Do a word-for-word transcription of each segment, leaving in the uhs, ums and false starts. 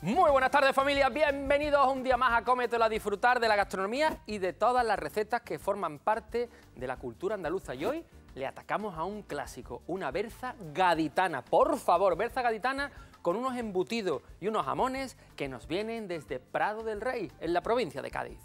Muy buenas tardes, familia, bienvenidos un día más a Cómetelo, a disfrutar de la gastronomía y de todas las recetas que forman parte de la cultura andaluza. Y hoy le atacamos a un clásico, una berza gaditana. Por favor, berza gaditana con unos embutidos y unos jamones que nos vienen desde Prado del Rey, en la provincia de Cádiz.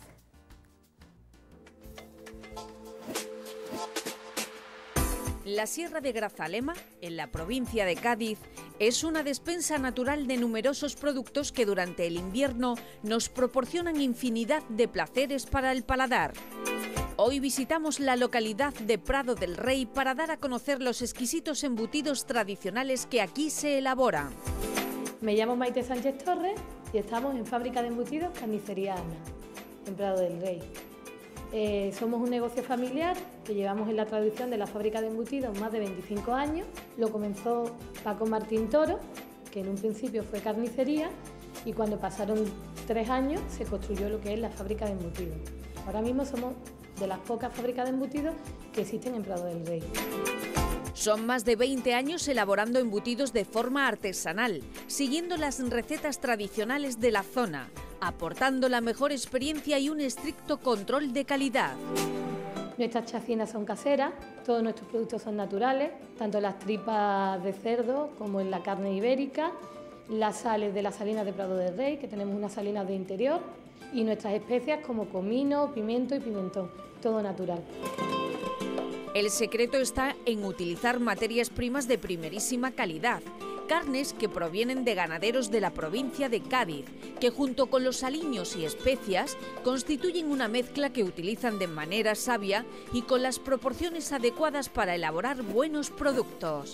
La Sierra de Grazalema, en la provincia de Cádiz, es una despensa natural de numerosos productos que durante el invierno nos proporcionan infinidad de placeres para el paladar. Hoy visitamos la localidad de Prado del Rey para dar a conocer los exquisitos embutidos tradicionales que aquí se elaboran. Me llamo Maite Sánchez Torres y estamos en Fábrica de Embutidos Carnicería Ana, en Prado del Rey. Eh, somos un negocio familiar que llevamos en la tradición de la fábrica de embutidos más de veinticinco años. Lo comenzó Paco Martín Toro, que en un principio fue carnicería, y cuando pasaron tres años se construyó lo que es la fábrica de embutidos. Ahora mismo somos de las pocas fábricas de embutidos que existen en Prado del Rey. Son más de veinte años elaborando embutidos de forma artesanal, siguiendo las recetas tradicionales de la zona, aportando la mejor experiencia y un estricto control de calidad. Nuestras chacinas son caseras, todos nuestros productos son naturales, tanto las tripas de cerdo como en la carne ibérica, las sales de las salinas de Prado del Rey, que tenemos unas salinas de interior, y nuestras especias como comino, pimiento y pimentón, todo natural. El secreto está en utilizar materias primas de primerísima calidad, carnes que provienen de ganaderos de la provincia de Cádiz, que junto con los aliños y especias constituyen una mezcla que utilizan de manera sabia y con las proporciones adecuadas para elaborar buenos productos.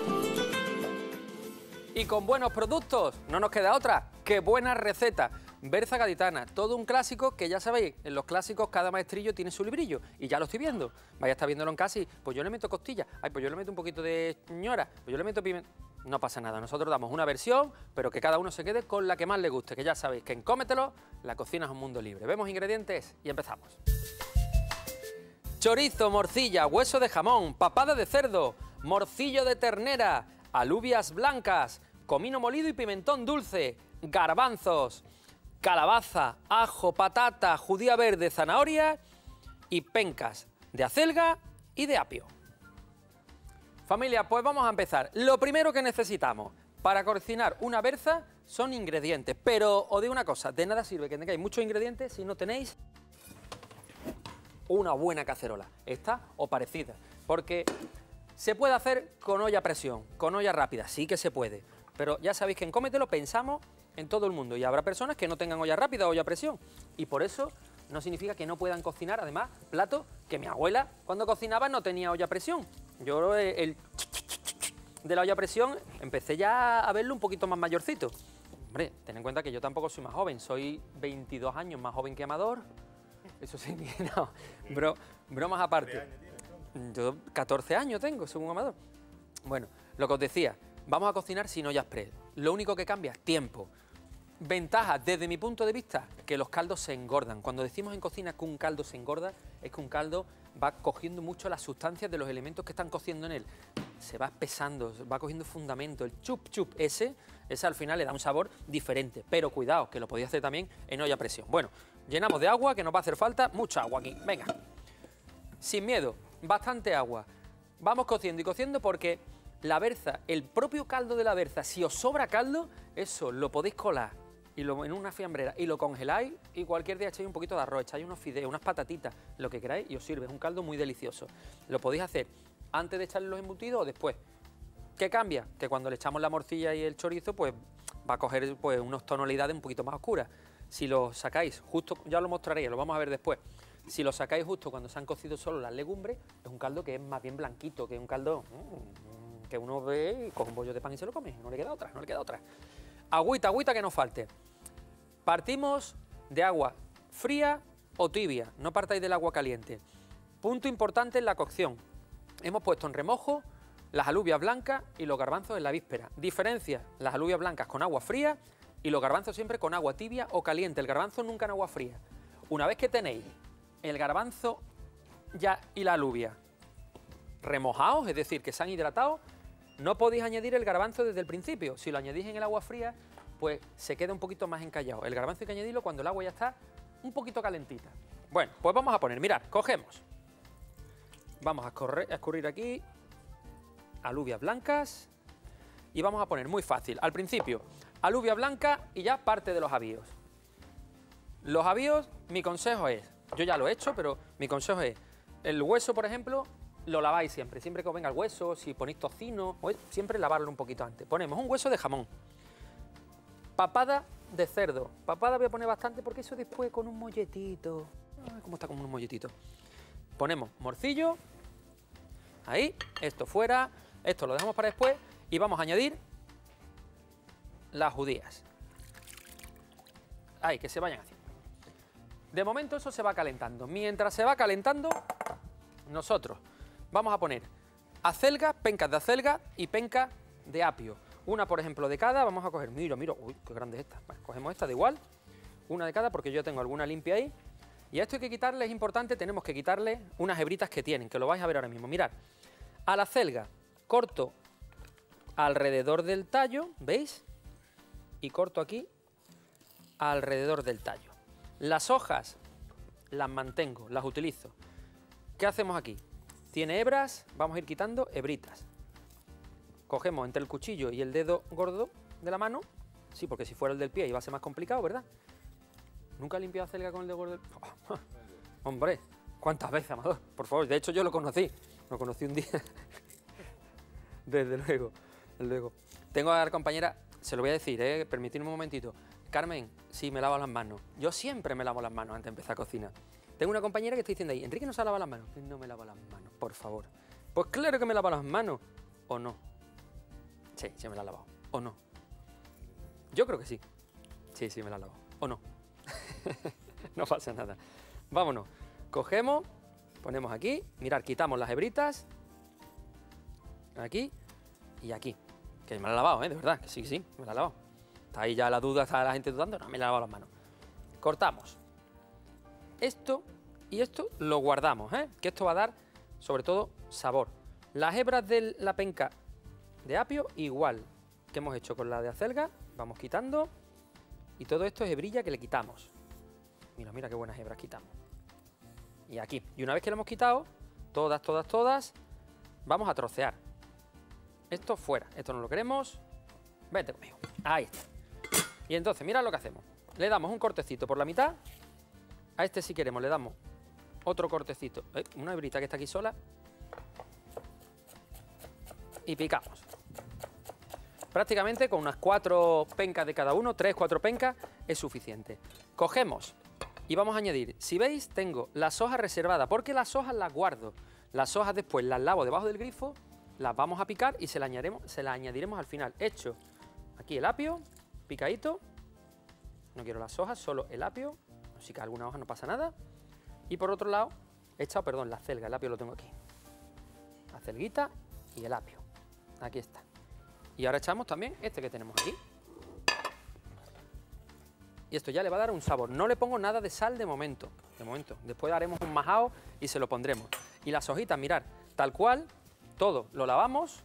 Y con buenos productos no nos queda otra que buena receta. Berza gaditana, todo un clásico que ya sabéis, en los clásicos cada maestrillo tiene su librillo y ya lo estoy viendo. Vaya a estar viéndolo en casa y pues yo le meto costilla, ay, pues yo le meto un poquito de ñora, pues yo le meto pimiento. No pasa nada, nosotros damos una versión, pero que cada uno se quede con la que más le guste, que ya sabéis que en Cómetelo la cocina es un mundo libre. Vemos ingredientes y empezamos. Chorizo, morcilla, hueso de jamón, papada de cerdo, morcillo de ternera, alubias blancas, comino molido y pimentón dulce, garbanzos, calabaza, ajo, patata, judía verde, zanahoria y pencas de acelga y de apio. Familia, pues vamos a empezar. Lo primero que necesitamos para cocinar una berza son ingredientes, pero os digo una cosa, de nada sirve que tengáis muchos ingredientes si no tenéis una buena cacerola, esta o parecida, porque se puede hacer con olla a presión, con olla rápida, sí que se puede, pero ya sabéis que en Cómetelo pensamos en todo el mundo y habrá personas que no tengan olla rápida o olla a presión y por eso no significa que no puedan cocinar, además, platos que mi abuela cuando cocinaba no tenía olla a presión. Yo el de la olla a presión empecé ya a verlo un poquito más mayorcito. Hombre, ten en cuenta que yo tampoco soy más joven, soy veintidós años más joven que Amador. Eso sí, no, bro, bromas aparte. Yo catorce años tengo, según Amador. Bueno, lo que os decía, vamos a cocinar sin olla express. Lo único que cambia es tiempo. Ventaja, desde mi punto de vista, que los caldos se engordan. Cuando decimos en cocina que un caldo se engorda, es que un caldo va cogiendo mucho las sustancias de los elementos que están cociendo en él. Se va espesando, va cogiendo fundamento. El chup chup ese, ese al final le da un sabor diferente. Pero cuidado, que lo podéis hacer también en olla a presión. Bueno, llenamos de agua, que nos va a hacer falta mucha agua aquí. Venga, sin miedo, bastante agua. Vamos cociendo y cociendo porque la berza, el propio caldo de la berza, si os sobra caldo, eso lo podéis colar y lo, en una fiambrera y lo congeláis y cualquier día echáis un poquito de arroz, echáis unos fideos, unas patatitas, lo que queráis y os sirve, es un caldo muy delicioso. Lo podéis hacer antes de echarle los embutidos o después. ¿Qué cambia? Que cuando le echamos la morcilla y el chorizo, pues va a coger pues unas tonalidades un poquito más oscuras. Si lo sacáis justo, ya lo mostraré, lo vamos a ver después. Si lo sacáis justo cuando se han cocido solo las legumbres, es un caldo que es más bien blanquito, que es un caldo mmm, que uno ve y coge un bollo de pan y se lo come, no le queda otra, no le queda otra. Agüita, agüita que no falte. Partimos de agua fría o tibia, no partáis del agua caliente. Punto importante en la cocción. Hemos puesto en remojo las alubias blancas y los garbanzos en la víspera. Diferencia, las alubias blancas con agua fría y los garbanzos siempre con agua tibia o caliente. El garbanzo nunca en agua fría. Una vez que tenéis el garbanzo ya y la alubia remojados, es decir, que se han hidratado, no podéis añadir el garbanzo desde el principio. Si lo añadís en el agua fría, pues se queda un poquito más encallado. El garbanzo hay que añadirlo cuando el agua ya está un poquito calentita. Bueno, pues vamos a poner, mirad, cogemos. Vamos a, escorrer, a escurrir aquí alubias blancas y vamos a poner muy fácil. Al principio, alubia blanca y ya parte de los avíos. Los avíos, mi consejo es, yo ya lo he hecho, pero mi consejo es, el hueso, por ejemplo, lo laváis siempre. Siempre que os venga el hueso, si ponéis tocino, siempre lavarlo un poquito antes. Ponemos un hueso de jamón. Papada de cerdo. Papada voy a poner bastante porque eso después con un molletito. Ay, cómo está como un molletito. Ponemos morcillo. Ahí, esto fuera. Esto lo dejamos para después. Y vamos a añadir las judías. Ahí, que se vayan haciendo. De momento eso se va calentando. Mientras se va calentando, nosotros vamos a poner acelgas, pencas de acelga y pencas de apio. Una, por ejemplo, de cada. Vamos a coger, mira, mira, uy, qué grande es esta. Bueno, cogemos esta de igual, una de cada porque yo tengo alguna limpia ahí. Y a esto hay que quitarle, es importante, tenemos que quitarle unas hebritas que tienen, que lo vais a ver ahora mismo. Mirad, a la acelga corto alrededor del tallo, ¿veis? Y corto aquí alrededor del tallo. Las hojas las mantengo, las utilizo. ¿Qué hacemos aquí? Tiene hebras, vamos a ir quitando hebritas. Cogemos entre el cuchillo y el dedo gordo de la mano. Sí, porque si fuera el del pie iba a ser más complicado, ¿verdad? ¿Nunca he limpiado acelga con el dedo gordo del pie? Oh, hombre, ¿cuántas veces, Amador? Por favor, de hecho yo lo conocí. Lo conocí un día. Desde luego, desde luego. Tengo a la compañera, se lo voy a decir, ¿eh? Permitidme un momentito. Carmen, sí, me lavo las manos. Yo siempre me lavo las manos antes de empezar a cocinar. Tengo una compañera que está diciendo ahí, Enrique no se lava las manos. No me lavo las manos, por favor. Pues claro que me lavo las manos. ¿O no? Sí, sí me las he lavado. ¿O no? Yo creo que sí. Sí, sí me las he lavado. ¿O no? No pasa nada. Vámonos. Cogemos, ponemos aquí. Mirad, quitamos las hebritas. Aquí y aquí. Que me la he lavado, ¿eh? De verdad, que sí, sí, me la he lavado. Está ahí ya la duda, está la gente dudando. No, me la he lavado las manos. Cortamos. Esto y esto lo guardamos, ¿eh? Que esto va a dar, sobre todo, sabor. Las hebras de la penca de apio, igual que hemos hecho con la de acelga, vamos quitando. Y todo esto es hebrilla que le quitamos. Mira, mira qué buenas hebras quitamos. Y aquí. Y una vez que lo hemos quitado, todas, todas, todas, vamos a trocear. Esto fuera. Esto no lo queremos. Vete conmigo. Ahí está. Y entonces, mirad lo que hacemos. Le damos un cortecito por la mitad. A este, si queremos, le damos otro cortecito. ¿Eh? Una hebrita que está aquí sola. Y picamos. Prácticamente con unas cuatro pencas de cada uno, tres, cuatro pencas, es suficiente. Cogemos y vamos a añadir. Si veis, tengo las hojas reservadas, porque las hojas las guardo. Las hojas después las lavo debajo del grifo, las vamos a picar y se las añadiremos, se las añadiremos al final. Hecho aquí el apio, picadito. No quiero las hojas, solo el apio. Si cae alguna hoja no pasa nada. Y por otro lado, he echado, perdón, la acelga, el apio lo tengo aquí. La acelguita y el apio. Aquí está. Y ahora echamos también este que tenemos aquí. Y esto ya le va a dar un sabor. No le pongo nada de sal de momento. De momento. Después haremos un majao y se lo pondremos. Y las hojitas, mirad, tal cual, todo lo lavamos.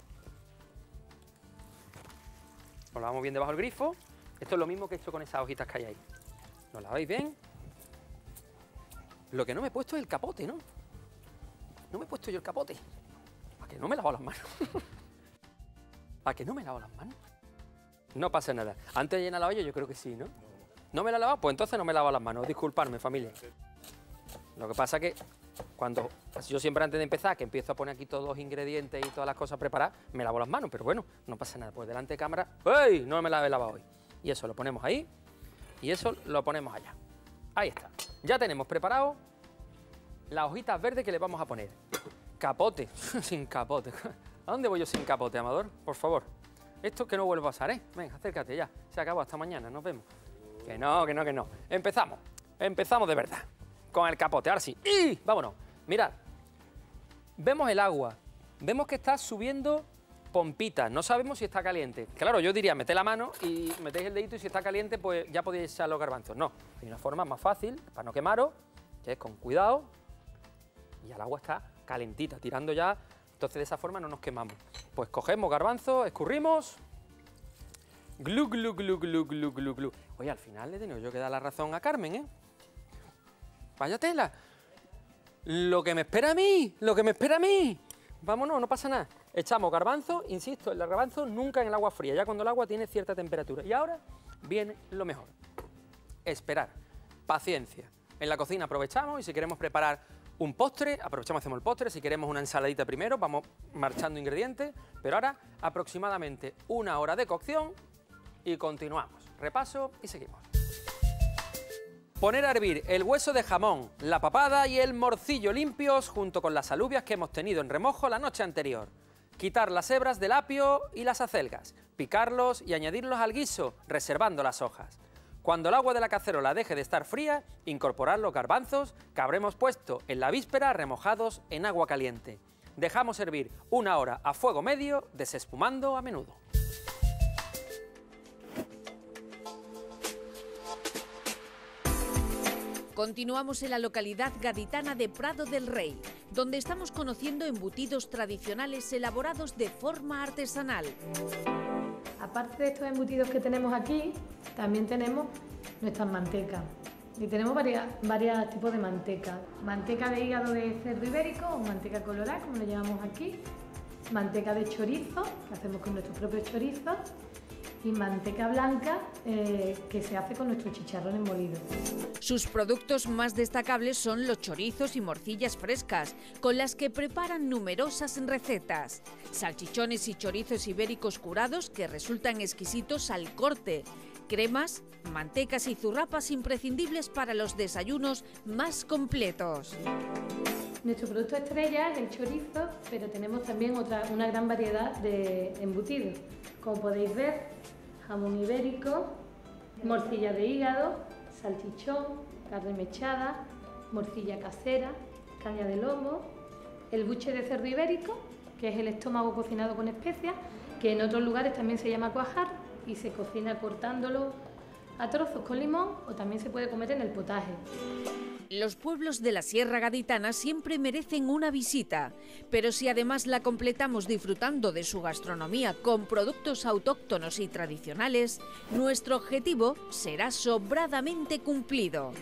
Lo lavamos bien debajo del grifo. Esto es lo mismo que he hecho con esas hojitas que hay ahí. Lo laváis bien. Lo que no me he puesto es el capote, ¿no? No me he puesto yo el capote. ¿A que no me he lavado las manos? ¿A que no me lavo las manos? No pasa nada. Antes de llenar la olla yo creo que sí, ¿no? ¿No me la he lavado? Pues entonces no me lavo las manos. Disculpadme, familia. Lo que pasa que cuando yo siempre antes de empezar, que empiezo a poner aquí todos los ingredientes y todas las cosas preparadas, me lavo las manos, pero bueno, no pasa nada. Pues delante de cámara, ¡ey! No me la he lavado hoy. Y eso lo ponemos ahí y eso lo ponemos allá. Ahí está. Ya tenemos preparado las hojitas verdes que le vamos a poner. Capote. Sin capote. ¿A dónde voy yo sin capote, Amador? Por favor. Esto que no vuelva a pasar, ¿eh? Venga, acércate ya. Se acabó, hasta mañana, nos vemos. Que no, que no, que no. Empezamos. Empezamos de verdad. Con el capote, ahora sí. ¡Y! Vámonos. Mirad. Vemos el agua. Vemos que está subiendo pompitas. No sabemos si está caliente. Claro, yo diría, meted la mano y metéis el dedito y si está caliente, pues ya podéis echar los garbanzos. No. Hay una forma más fácil, para no quemaros, que es con cuidado. Y el agua está calentita, tirando ya. Entonces de esa forma no nos quemamos. Pues cogemos garbanzos, escurrimos Glu, glu, glu, glu, glu, glu, glu. Oye, al final le he tenido yo que dar la razón a Carmen, ¿eh? Vaya tela. Lo que me espera a mí, lo que me espera a mí. Vámonos, no pasa nada. Echamos garbanzo, insisto, el garbanzo nunca en el agua fría, ya cuando el agua tiene cierta temperatura. Y ahora viene lo mejor. Esperar, paciencia. En la cocina aprovechamos y si queremos preparar un postre, aprovechamos y hacemos el postre. Si queremos una ensaladita primero, vamos marchando ingredientes. Pero ahora aproximadamente una hora de cocción y continuamos. Repaso y seguimos. Poner a hervir el hueso de jamón, la papada y el morcillo limpios junto con las alubias que hemos tenido en remojo la noche anterior. Quitar las hebras del apio y las acelgas, picarlos y añadirlos al guiso, reservando las hojas. Cuando el agua de la cacerola deje de estar fría, incorporar los garbanzos que habremos puesto en la víspera remojados en agua caliente. Dejamos hervir una hora a fuego medio, desespumando a menudo. Continuamos en la localidad gaditana de Prado del Rey, donde estamos conociendo embutidos tradicionales elaborados de forma artesanal. Aparte de estos embutidos que tenemos aquí, también tenemos nuestras mantecas. Y tenemos varios tipos de manteca. Manteca de hígado de cerdo ibérico o manteca colorada, como le llamamos aquí. Manteca de chorizo, que hacemos con nuestros propios chorizos. Y manteca blanca, eh, que se hace con nuestros chicharrones molidos. Sus productos más destacables son los chorizos y morcillas frescas, con las que preparan numerosas recetas. Salchichones y chorizos ibéricos curados que resultan exquisitos al corte. Cremas, mantecas y zurrapas imprescindibles para los desayunos más completos. Nuestro producto estrella es el chorizo, pero tenemos también otra, una gran variedad de embutidos. Como podéis ver, jamón ibérico, morcilla de hígado, salchichón, carne mechada, morcilla casera, caña de lomo, el buche de cerdo ibérico, que es el estómago cocinado con especias, que en otros lugares también se llama cuajar y se cocina cortándolo a trozos con limón o también se puede comer en el potaje. Los pueblos de la Sierra Gaditana siempre merecen una visita, pero si además la completamos disfrutando de su gastronomía con productos autóctonos y tradicionales, nuestro objetivo será sobradamente cumplido.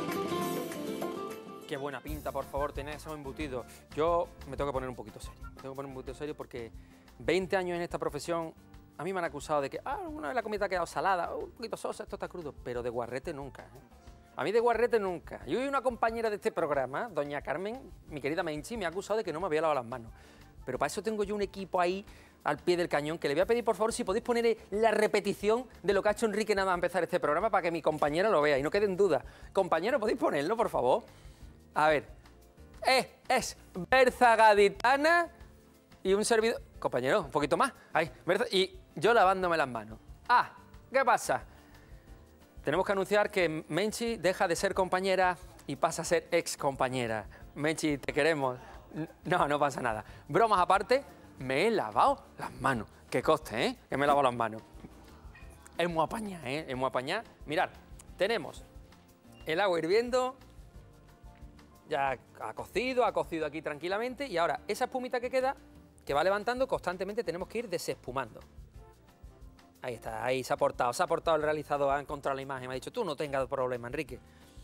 Qué buena pinta, por favor, tenéis esos embutidos. Yo me tengo que poner un poquito serio, me tengo que poner un poquito serio porque veinte años en esta profesión, a mí me han acusado de que ah, alguna vez la comida ha quedado salada, un poquito sosa, esto está crudo, pero de guarrete nunca, ¿eh? A mí de guarrete nunca. Yo y una compañera de este programa, doña Carmen, mi querida Menchi, me ha acusado de que no me había lavado las manos. Pero para eso tengo yo un equipo ahí al pie del cañón, que le voy a pedir, por favor, si podéis poner la repetición de lo que ha hecho Enrique nada más empezar este programa para que mi compañera lo vea y no quede en duda. Compañero, ¿podéis ponerlo, por favor? A ver. Eh, es berza gaditana y un servidor... Compañero, un poquito más. Ahí, berza... Y yo lavándome las manos. Ah, ¿qué pasa? Tenemos que anunciar que Menchi deja de ser compañera y pasa a ser ex compañera. Menchi, te queremos. No, no pasa nada. Bromas aparte, me he lavado las manos. Que coste, ¿eh? Que me he lavado las manos. Es muy apañada, ¿eh? Es muy apañada. Mirad, tenemos el agua hirviendo. Ya ha cocido, ha cocido aquí tranquilamente. Y ahora, esa espumita que queda, que va levantando, constantemente tenemos que ir desespumando. Ahí está, ahí se ha portado, se ha portado el realizador, ha encontrado la imagen, me ha dicho, tú no tengas problema, Enrique.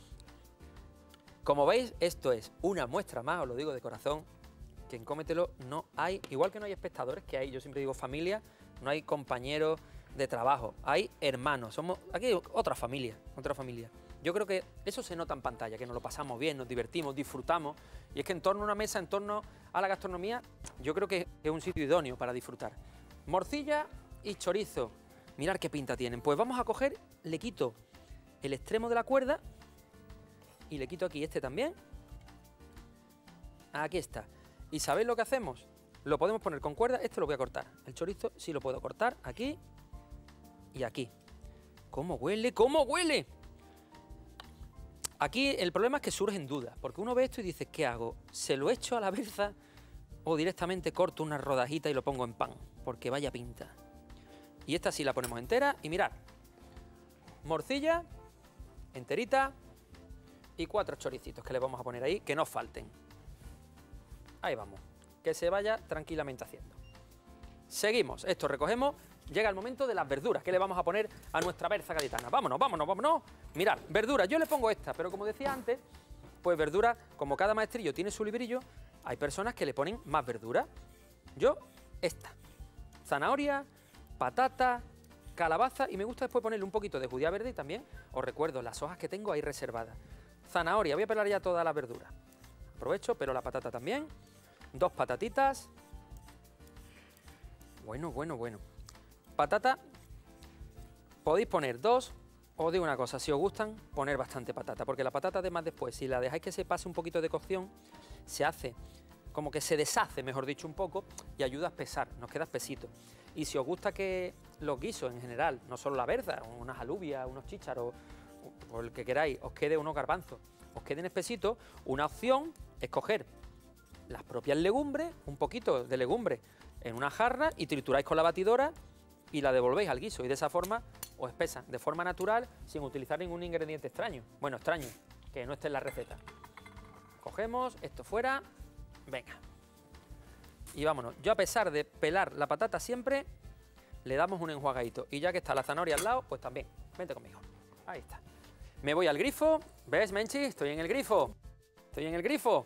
Como veis, esto es una muestra más, os lo digo de corazón, que en Cómetelo no hay, igual que no hay espectadores, que hay, yo siempre digo familia, no hay compañeros de trabajo, hay hermanos, somos aquí hay otra familia, otra familia. Yo creo que eso se nota en pantalla, que nos lo pasamos bien, nos divertimos, disfrutamos, y es que en torno a una mesa, en torno a la gastronomía, yo creo que es un sitio idóneo para disfrutar. Morcilla y chorizo. Mirad qué pinta tienen. Pues vamos a coger, le quito el extremo de la cuerda y le quito aquí este también. Aquí está. ¿Y sabéis lo que hacemos? Lo podemos poner con cuerda, este lo voy a cortar. El chorizo sí lo puedo cortar aquí y aquí. ¿Cómo huele? ¿Cómo huele? Aquí el problema es que surgen dudas, porque uno ve esto y dice, ¿qué hago? ¿Se lo echo a la berza o directamente corto una rodajita y lo pongo en pan? Porque vaya pinta. Y esta sí la ponemos entera y mirad, morcilla enterita y cuatro choricitos que le vamos a poner ahí, que no falten. Ahí vamos, que se vaya tranquilamente haciendo. Seguimos, esto recogemos, llega el momento de las verduras que le vamos a poner a nuestra berza gaditana. Vámonos, vámonos, vámonos. Mirad, verduras, yo le pongo esta, pero como decía antes, pues verduras, como cada maestrillo tiene su librillo, hay personas que le ponen más verduras. Yo, esta. Zanahoria, patata, calabaza y me gusta después ponerle un poquito de judía verde y también os recuerdo las hojas que tengo ahí reservadas. Zanahoria, voy a pelar ya todas las verduras. Aprovecho, pero la patata también. Dos patatitas. Bueno, bueno, bueno. Patata, podéis poner dos, os digo una cosa, si os gustan, poner bastante patata, porque la patata además después, si la dejáis que se pase un poquito de cocción, se hace, como que se deshace, mejor dicho, un poco, y ayuda a espesar, nos queda espesito. Y si os gusta que los guisos en general, no solo la berza, unas alubias, unos chícharos, o el que queráis, os quede unos garbanzos, os queden espesitos, una opción es coger las propias legumbres, un poquito de legumbre en una jarra y trituráis con la batidora y la devolvéis al guiso y de esa forma os espesan de forma natural sin utilizar ningún ingrediente extraño. Bueno, extraño, que no esté en la receta. Cogemos esto fuera, venga. Y vámonos. Yo a pesar de pelar la patata siempre, le damos un enjuagadito. Y ya que está la zanahoria al lado, pues también. Vente conmigo. Ahí está. Me voy al grifo. ¿Ves, Menchi? Estoy en el grifo. Estoy en el grifo.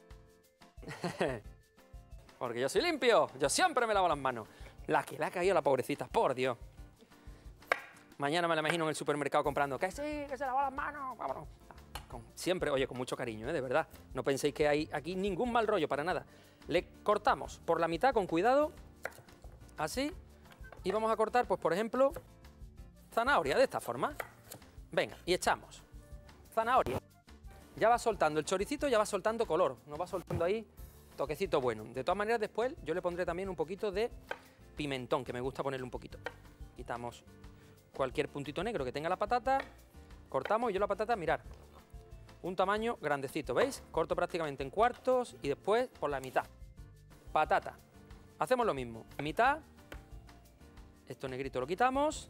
Porque yo soy limpio. Yo siempre me lavo las manos. La que le ha caído a la pobrecita, por Dios. Mañana me la imagino en el supermercado comprando. Que sí, que se lava las manos. Vámonos. Con, siempre, oye, con mucho cariño, ¿eh? De verdad. No penséis que hay aquí ningún mal rollo, para nada. Le cortamos por la mitad con cuidado. Así. Y vamos a cortar, pues por ejemplo, zanahoria de esta forma. Venga, y echamos. Zanahoria. Ya va soltando el choricito, ya va soltando color. Nos va soltando ahí toquecito bueno. De todas maneras, después yo le pondré también un poquito de pimentón, que me gusta ponerle un poquito. Quitamos cualquier puntito negro que tenga la patata. Cortamos y yo la patata, mirad, un tamaño grandecito, ¿veis? Corto prácticamente en cuartos y después por la mitad. Patata. Hacemos lo mismo. Mitad. Esto negrito lo quitamos.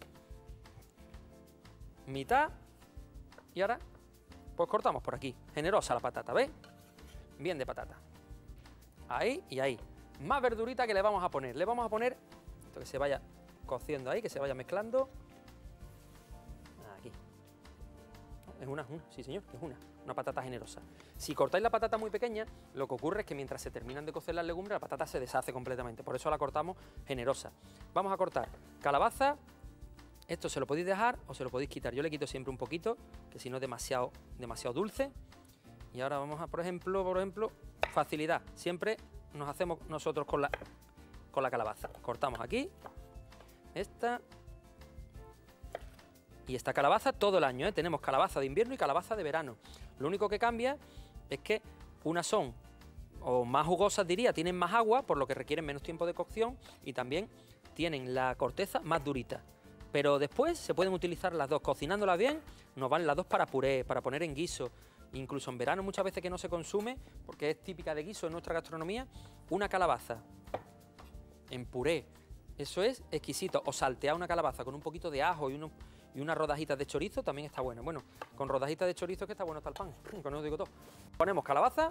Mitad. Y ahora, pues cortamos por aquí. Generosa la patata, ¿veis? Bien de patata. Ahí y ahí. Más verdurita que le vamos a poner. Le vamos a poner, esto que se vaya cociendo ahí, que se vaya mezclando. Aquí. Es una, una, sí señor, es una. Una patata generosa. Si cortáis la patata muy pequeña, lo que ocurre es que mientras se terminan de cocer las legumbres, la patata se deshace completamente. Por eso la cortamos generosa. Vamos a cortar calabaza. Esto se lo podéis dejar o se lo podéis quitar. Yo le quito siempre un poquito, que si no es demasiado, demasiado dulce. Y ahora vamos a, por ejemplo, por ejemplo, facilidad. Siempre nos hacemos nosotros con la, con la calabaza. Cortamos aquí, esta y esta calabaza todo el año, ¿eh? Tenemos calabaza de invierno y calabaza de verano. Lo único que cambia es que unas son, o más jugosas diría, tienen más agua, por lo que requieren menos tiempo de cocción y también tienen la corteza más durita. Pero después se pueden utilizar las dos, cocinándolas bien, nos van las dos para puré, para poner en guiso. Incluso en verano muchas veces que no se consume, porque es típica de guiso en nuestra gastronomía, una calabaza en puré, eso es exquisito. O saltear una calabaza con un poquito de ajo y, uno, y unas rodajitas de chorizo también está bueno. Bueno, con rodajitas de chorizo es que está bueno está el pan, con eso digo todo. Ponemos calabaza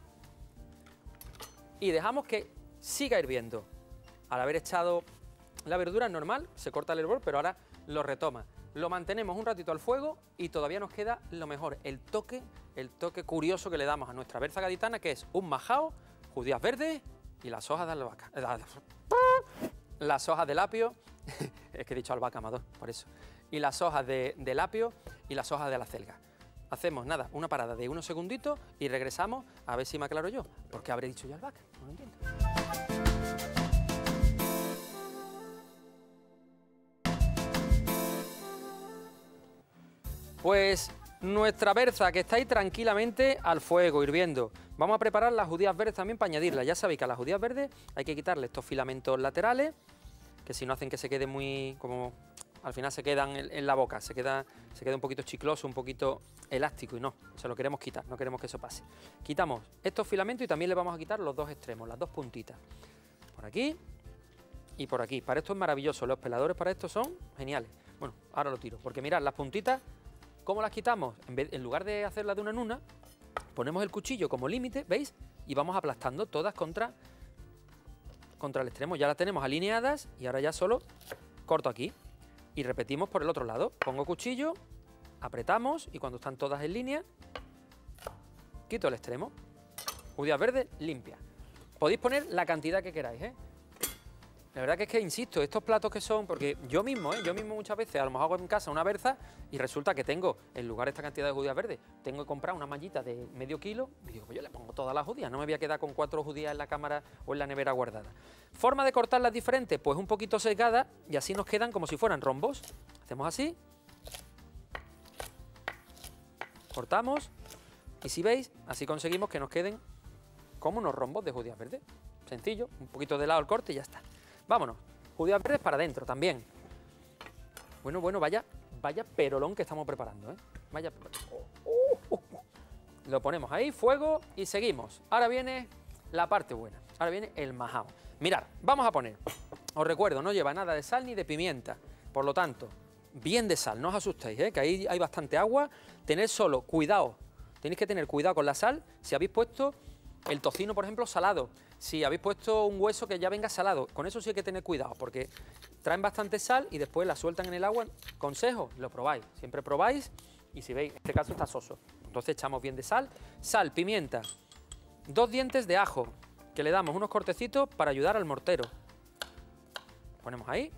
y dejamos que siga hirviendo. Al haber echado la verdura normal, se corta el hervor, pero ahora lo retoma. Lo mantenemos un ratito al fuego y todavía nos queda lo mejor, el toque, el toque curioso que le damos a nuestra berza gaditana, que es un majao, judías verdes y las hojas de albahaca. Las hojas de apio, es que he dicho albahaca, Amador, por eso. Y las hojas de, del apio y las hojas de la acelga. Hacemos, nada, una parada de unos segunditos y regresamos a ver si me aclaro yo. ¿Por qué habré dicho yo albahaca? No lo entiendo. Pues nuestra berza que está ahí tranquilamente al fuego, hirviendo. Vamos a preparar las judías verdes también para añadirlas. Ya sabéis que a las judías verdes hay que quitarle estos filamentos laterales, que si no hacen que se quede muy, como al final se quedan en, en la boca, se queda, se queda un poquito chicloso, un poquito elástico y no, se lo queremos quitar, no queremos que eso pase. Quitamos estos filamentos y también le vamos a quitar los dos extremos, las dos puntitas. Por aquí y por aquí. Para esto es maravilloso, los peladores para esto son geniales. Bueno, ahora lo tiro, porque mirad, las puntitas, ¿cómo las quitamos? En, vez, en lugar de hacerlas de una en una, ponemos el cuchillo como límite, ¿veis? Y vamos aplastando todas contra contra el extremo. Ya las tenemos alineadas y ahora ya solo corto aquí. Y repetimos por el otro lado. Pongo cuchillo, apretamos y cuando están todas en línea, quito el extremo. Judías verdes limpias. Podéis poner la cantidad que queráis, ¿eh? La verdad que es que, insisto, estos platos que son, porque yo mismo, ¿eh? yo mismo muchas veces a lo mejor hago en casa una berza y resulta que tengo, en lugar de esta cantidad de judías verdes, tengo que comprar una mallita de medio kilo y digo, pues yo le pongo todas las judías, no me voy a quedar con cuatro judías en la cámara o en la nevera guardada. ¿Forma de cortarlas diferente? Pues un poquito sesgada y así nos quedan como si fueran rombos. Hacemos así, cortamos y si veis, así conseguimos que nos queden como unos rombos de judías verdes. Sencillo, un poquito de lado el corte y ya está. Vámonos, judías verdes para adentro también. Bueno, bueno, vaya, vaya perolón que estamos preparando, ¿eh? Vaya... Oh, oh, oh. Lo ponemos ahí, fuego y seguimos. Ahora viene la parte buena, ahora viene el majao. Mirad, vamos a poner, os recuerdo, no lleva nada de sal ni de pimienta, por lo tanto, bien de sal, no os asustéis, ¿eh? Que ahí hay bastante agua. Tened solo, cuidado, tenéis que tener cuidado con la sal si habéis puesto el tocino, por ejemplo, salado. Si habéis puesto un hueso que ya venga salado, con eso sí hay que tener cuidado, porque traen bastante sal y después la sueltan en el agua. Consejo, lo probáis, siempre probáis y si veis, en este caso está soso. Entonces echamos bien de sal, sal, pimienta, dos dientes de ajo, que le damos unos cortecitos para ayudar al mortero. Ponemos ahí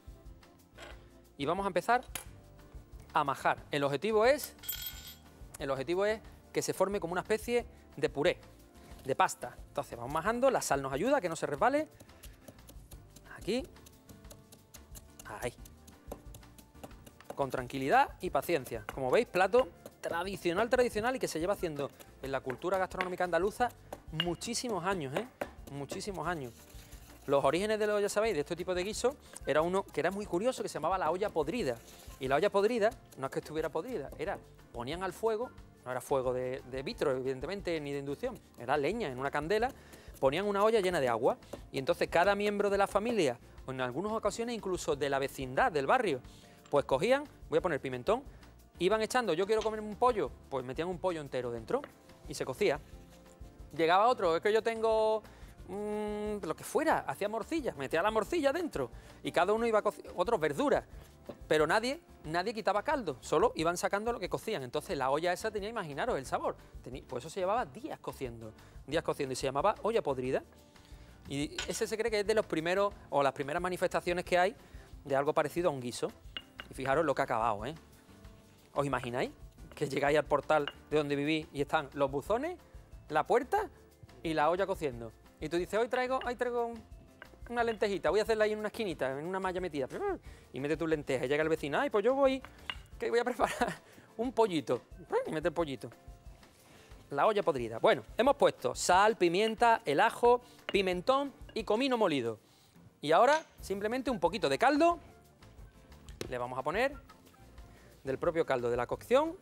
y vamos a empezar a majar. El objetivo es, el objetivo es que se forme como una especie de puré, de pasta. Entonces vamos majando, la sal nos ayuda a que no se resbale. Aquí. Ahí. Con tranquilidad y paciencia. Como veis, plato tradicional, tradicional y que se lleva haciendo en la cultura gastronómica andaluza muchísimos años, ¿eh? Muchísimos años. Los orígenes de los, ya sabéis, de este tipo de guiso, era uno que era muy curioso, que se llamaba la olla podrida. Y la olla podrida, no es que estuviera podrida, era, ponían al fuego, no era fuego de, de vitro, evidentemente, ni de inducción, era leña en una candela, ponían una olla llena de agua y entonces cada miembro de la familia, o en algunas ocasiones incluso de la vecindad, del barrio, pues cogían, voy a poner pimentón, iban echando, yo quiero comerme un pollo, pues metían un pollo entero dentro y se cocía. Llegaba otro, es que yo tengo mmm, lo que fuera, hacía morcilla, metía la morcilla dentro y cada uno iba a cocinar, otros verduras, pero nadie, nadie quitaba caldo, solo iban sacando lo que cocían. Entonces la olla esa tenía, imaginaros el sabor, tenía, pues eso se llevaba días cociendo, días cociendo y se llamaba olla podrida. Y ese se cree que es de los primeros, o las primeras manifestaciones que hay de algo parecido a un guiso. Y fijaros lo que ha acabado, ¿eh? ¿Os imagináis que llegáis al portal de donde vivís y están los buzones, la puerta y la olla cociendo? Y tú dices, hoy traigo, hoy traigo una lentejita, voy a hacerla ahí en una esquinita, en una malla metida. Y mete tus lentejas y llega el vecino, ay, pues yo voy, que voy a preparar un pollito. Y mete el pollito. La olla podrida. Bueno, hemos puesto sal, pimienta, el ajo, pimentón y comino molido. Y ahora simplemente un poquito de caldo. Le vamos a poner del propio caldo de la cocción.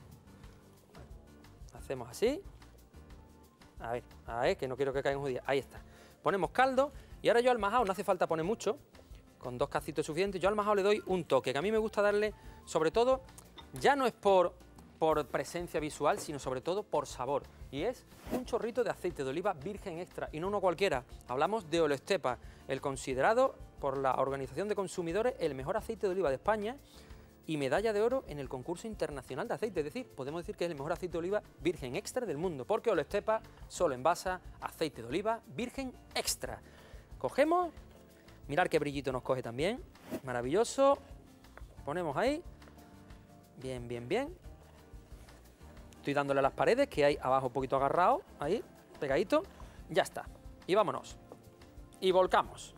Hacemos así. A ver, a ver, que no quiero que caigan judías. Ahí está. Ponemos caldo y ahora yo al majao no hace falta poner mucho. Con dos cacitos suficientes. Yo al majao le doy un toque, que a mí me gusta darle, sobre todo, ya no es por... por presencia visual, sino sobre todo por sabor. Y es un chorrito de aceite de oliva virgen extra, y no uno cualquiera. Hablamos de Oloestepa, el considerado por la Organización de Consumidores el mejor aceite de oliva de España y medalla de oro en el concurso internacional de aceite. Es decir, podemos decir que es el mejor aceite de oliva virgen extra del mundo, porque Oloestepa solo envasa aceite de oliva virgen extra. Cogemos, mirad qué brillito nos coge también, maravilloso. Ponemos ahí, bien, bien, bien. Estoy dándole a las paredes, que hay abajo un poquito agarrado, ahí, pegadito, ya está. Y vámonos. Y volcamos.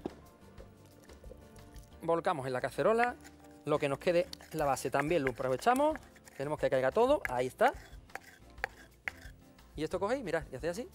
Volcamos en la cacerola, lo que nos quede la base también lo aprovechamos, tenemos que caiga todo, ahí está. Y esto cogéis, mirad, y hacéis así.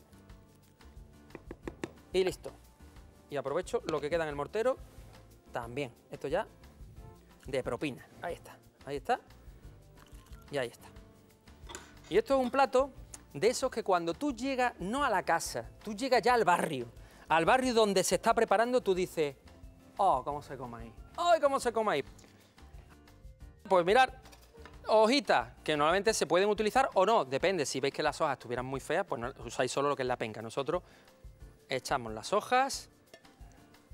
Y listo. Y aprovecho lo que queda en el mortero, también. Esto ya de propina, ahí está, ahí está. Y ahí está. Y esto es un plato de esos que cuando tú llegas, no a la casa, tú llegas ya al barrio, al barrio donde se está preparando, tú dices, oh, cómo se come ahí, oh, cómo se come ahí. Pues mirad, hojitas que normalmente se pueden utilizar o no, depende, si veis que las hojas estuvieran muy feas, pues no, usáis solo lo que es la penca. Nosotros echamos las hojas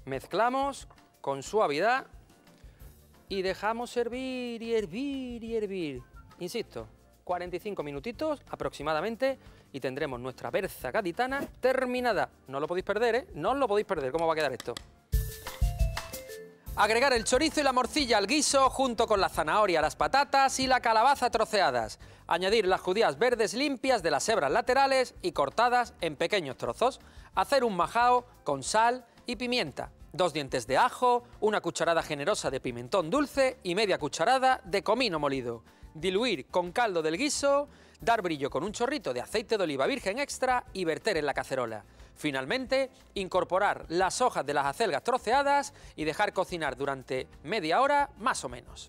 Mezclamos con suavidad y dejamos hervir y hervir y hervir. Insisto, cuarenta y cinco minutitos aproximadamente y tendremos nuestra berza gaditana terminada. No lo podéis perder, ¿eh? No os lo podéis perder. ¿Cómo va a quedar esto? Agregar el chorizo y la morcilla al guiso junto con la zanahoria, las patatas y la calabaza troceadas. Añadir las judías verdes limpias de las hebras laterales y cortadas en pequeños trozos. Hacer un majao con sal y pimienta. Dos dientes de ajo, una cucharada generosa de pimentón dulce y media cucharada de comino molido. Diluir con caldo del guiso, dar brillo con un chorrito de aceite de oliva virgen extra y verter en la cacerola. Finalmente, incorporar las hojas de las acelgas troceadas y dejar cocinar durante media hora más o menos.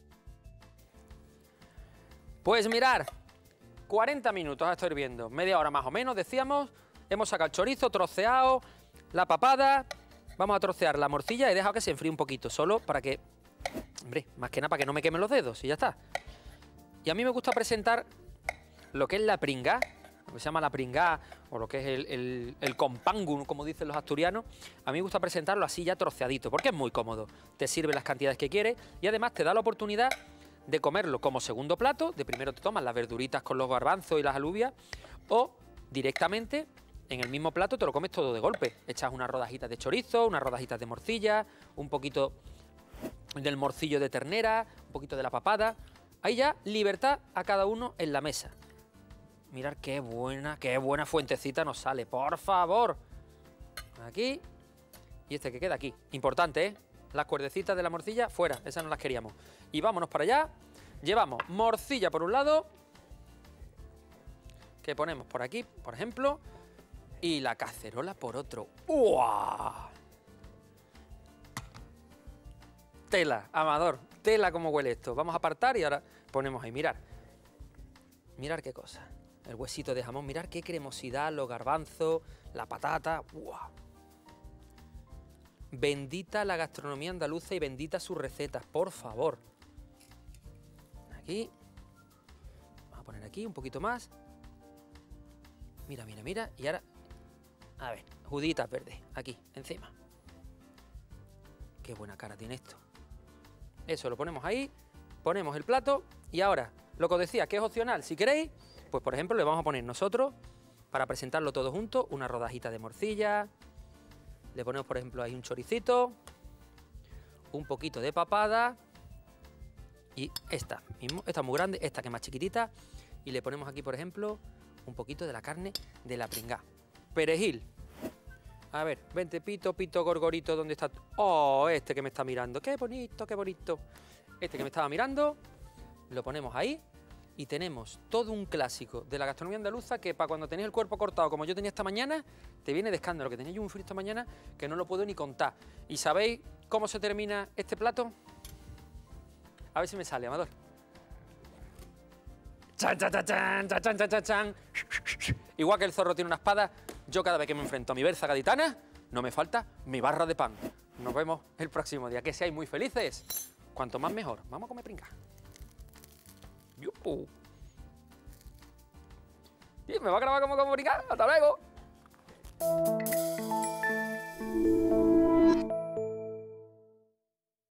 Pues mirar, cuarenta minutos está hirviendo, media hora más o menos, decíamos. Hemos sacado el chorizo troceado, la papada, vamos a trocear la morcilla y he dejado que se enfríe un poquito, solo para que, hombre, más que nada para que no me quemen los dedos y ya está. Y a mí me gusta presentar lo que es la pringá, lo que se llama la pringá, o lo que es el, el, el compango, como dicen los asturianos. A mí me gusta presentarlo así ya troceadito, porque es muy cómodo. Te sirve las cantidades que quieres y además te da la oportunidad de comerlo como segundo plato. De primero te tomas las verduritas con los garbanzos y las alubias, o directamente en el mismo plato te lo comes todo de golpe. Echas unas rodajitas de chorizo, unas rodajitas de morcilla, un poquito del morcillo de ternera, un poquito de la papada. Ahí ya libertad a cada uno en la mesa. Mirad qué buena, qué buena fuentecita nos sale, por favor. Aquí y este que queda aquí. Importante, ¿eh? Las cuerdecitas de la morcilla fuera, esas no las queríamos. Y vámonos para allá. Llevamos morcilla por un lado, que ponemos por aquí, por ejemplo, y la cacerola por otro. ¡Uah! Tela, Amador, tela como huele esto. Vamos a apartar y ahora ponemos ahí, mirar. Mirar qué cosa. El huesito de jamón, mirar qué cremosidad, los garbanzos, la patata. ¡Uah! Bendita la gastronomía andaluza y bendita sus recetas, por favor. Aquí. Vamos a poner aquí un poquito más. Mira, mira, mira. Y ahora, a ver, juditas verdes, aquí, encima. Qué buena cara tiene esto. Eso lo ponemos ahí, ponemos el plato y ahora, lo que os decía, que es opcional, si queréis, pues por ejemplo le vamos a poner nosotros, para presentarlo todo junto, una rodajita de morcilla, le ponemos por ejemplo ahí un choricito, un poquito de papada y esta mismo, esta muy grande, esta que es más chiquitita, y le ponemos aquí por ejemplo un poquito de la carne de la pringá. Perejil. A ver, vente, pito, pito, gorgorito, ¿dónde está? Oh, este que me está mirando, qué bonito, qué bonito. Este que me estaba mirando, lo ponemos ahí y tenemos todo un clásico de la gastronomía andaluza que para cuando tenéis el cuerpo cortado, como yo tenía esta mañana, te viene de escándalo, que tenía yo un frío esta mañana que no lo puedo ni contar. ¿Y sabéis cómo se termina este plato? A ver si me sale, Amador. Chan, chan, chan, chan, chan, chan, chan, chan. Igual que el zorro tiene una espada, yo cada vez que me enfrento a mi berza gaditana, no me falta mi barra de pan. Nos vemos el próximo día. Que seáis muy felices. Cuanto más mejor. Vamos a comer pringa. ¡Yupu! ¿Me va a grabar como como pringa? ¡Hasta luego!